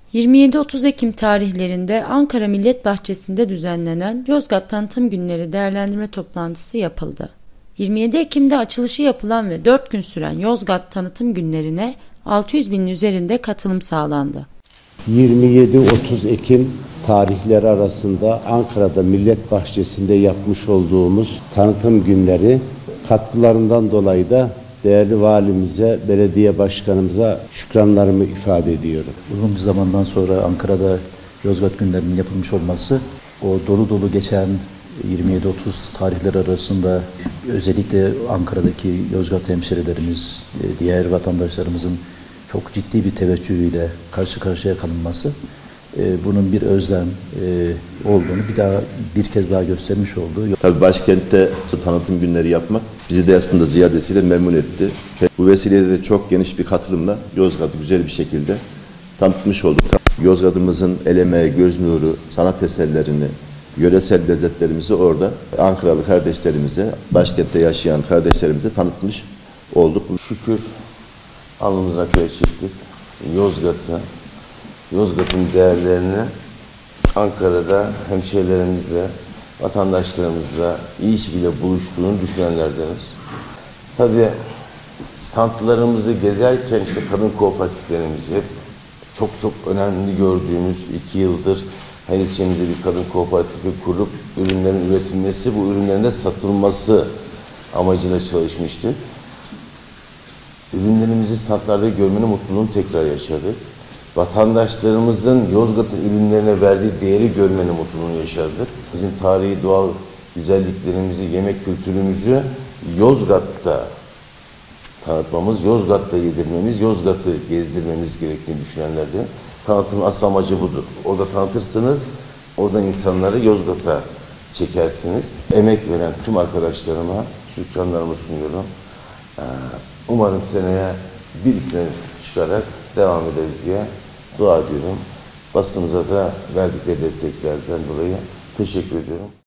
27-30 Ekim tarihlerinde Ankara Millet Bahçesi'nde düzenlenen Yozgat Tanıtım Günleri değerlendirme toplantısı yapıldı. 27 Ekim'de açılışı yapılan ve 4 gün süren Yozgat Tanıtım Günlerine 600 binin üzerinde katılım sağlandı. 27-30 Ekim tarihleri arasında Ankara'da Millet Bahçesi'nde yapmış olduğumuz tanıtım günleri katkılarından dolayı da değerli valimize, belediye başkanımıza şükranlarımı ifade ediyorum. Uzun bir zamandan sonra Ankara'da Yozgat günlerinin yapılmış olması, o dolu dolu geçen 27-30 tarihler arasında özellikle Ankara'daki Yozgat hemşerilerimiz, diğer vatandaşlarımızın çok ciddi bir teveccühüyle karşı karşıya kalınması, bunun bir özlem olduğunu bir kez daha göstermiş oldu. Tabii başkentte tanıtım günleri yapmak bizi de aslında ziyadesiyle memnun etti. Bu vesileyle de çok geniş bir katılımla Yozgat'ı güzel bir şekilde tanıtmış olduk. Yozgat'ımızın el emeği, göz nuru, sanat eserlerini, yöresel lezzetlerimizi orada Ankaralı kardeşlerimize, başkentte yaşayan kardeşlerimize tanıtmış olduk. Şükür alnımıza köy çektik. Yozgat'ın değerlerini Ankara'da hemşehrilerimizle, vatandaşlarımızla iyi şekilde buluştuğunu düşünenlerdeniz. Tabii standlarımızı gezerken işte kadın kooperatiflerimizi hep çok önemli gördüğümüz 2 yıldır Haliç'imizde bir kadın kooperatifi kurup ürünlerin üretilmesi, bu ürünlerin de satılması amacıyla çalışmıştık. Ürünlerimizi standlarda görmenin mutluluğunu tekrar yaşadık. Vatandaşlarımızın Yozgat'ın ürünlerine verdiği değeri görmenin mutluluğunu yaşadık. Bizim tarihi doğal güzelliklerimizi, yemek kültürümüzü Yozgat'ta tanıtmamız, Yozgat'ta yedirmemiz, Yozgat'ı gezdirmemiz gerektiğini düşünenlerdi. Tanıtımın asıl amacı budur. Orada tanıtırsınız, orada insanları Yozgat'a çekersiniz. Emek veren tüm arkadaşlarıma şükranlarımı sunuyorum. Umarım seneye bir üstüne çıkarak devam ederiz diye dua ediyorum. Basınımıza da verdikleri desteklerden dolayı teşekkür ediyorum.